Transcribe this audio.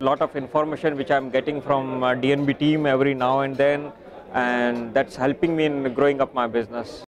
lot of information which I'm getting from DNB team every now and then, and that's helping me in growing up my business.